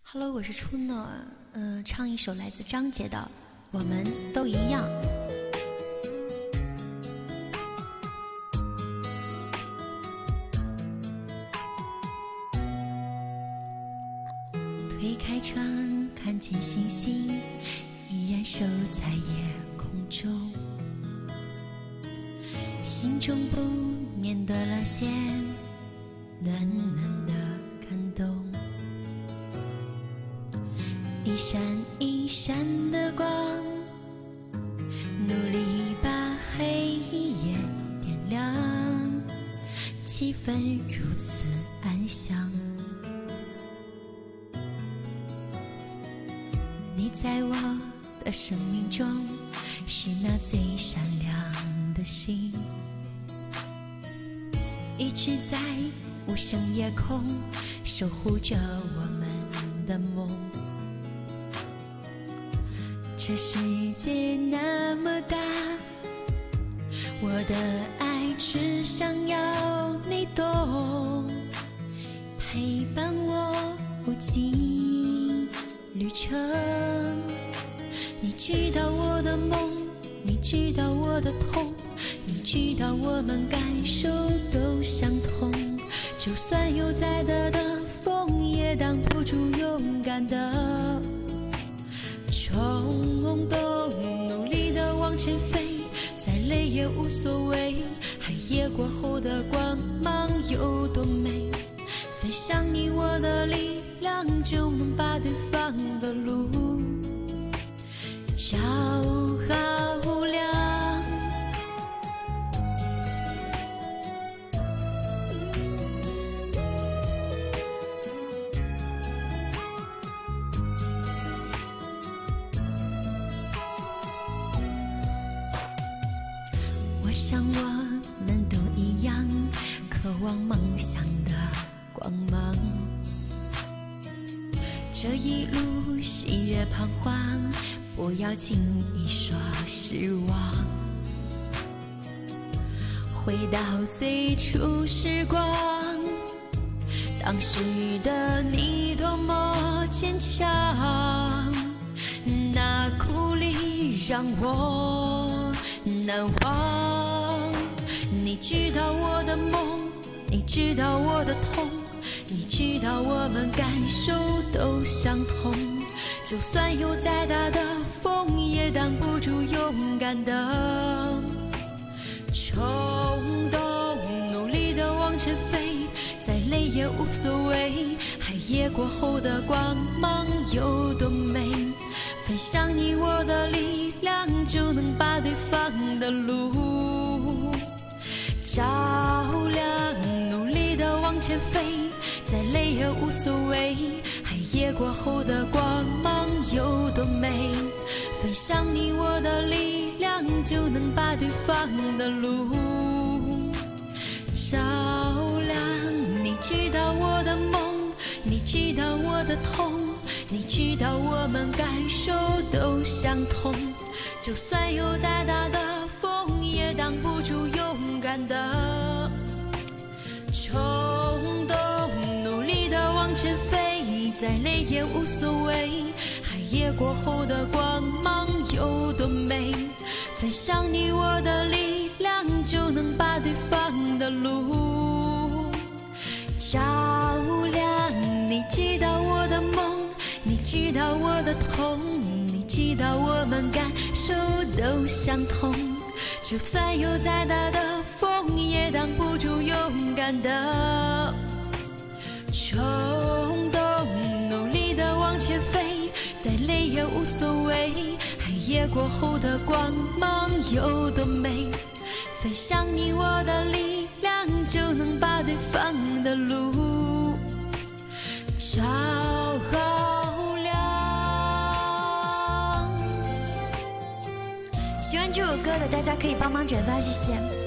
Hello， 我是初诺，唱一首来自张杰的《我们都一样》。推开窗，看见星星依然守在夜空中，心中不免多了些暖暖的感动。一闪一闪的光，努力把黑夜点亮，气氛如此安详。你在我的生命中，是那最闪亮的星，一直在无声夜空守护着我们的梦。这世界那么大，我的爱只想要你懂，陪伴我无尽旅程。你知道我的梦，你知道我的痛，你知道我们感受都相同。就算有再大的风，也挡不住勇敢的冲动，努力的往前飞，再累也无所谓。黑夜过后的光芒有多美，分享你我的力量，就能把对方的路照好亮。我想我们都一样，渴望梦想的光芒。这一路喜悦彷徨，不要轻易说失望。回到最初时光，当时的你多么坚强，那苦力让我难忘。你知道我的梦，你知道我的痛，你知道我们感受都相同。就算有再大的风，也挡不住勇敢的冲动。努力的往前飞，再累也无所谓。黑夜过后的光芒有多美，分享你我的力量，就能把对方的路照亮。努力的往前飞，再累也无所谓。黑夜过后的光芒有多美，分享你我的力量，就能把对方的路照亮。你知道我的梦，你知道我的痛，你知道我们感受都相同。就算有再大的风，也挡不住勇敢的冲动。努力的往前飞，再累也无所谓。黑夜过后的光芒有多美，分享你我的力量，就能把对方的路照亮。你知道我的梦，你知道我的痛，你知道我们感受都相同。就算有再大的风，也挡不住勇敢的冲动。努力的往前飞，再累也无所谓。黑夜过后的光芒有多美，分享你我的力量，就能把对方的路照好亮。喜欢这首歌的大家可以帮忙转发，谢谢。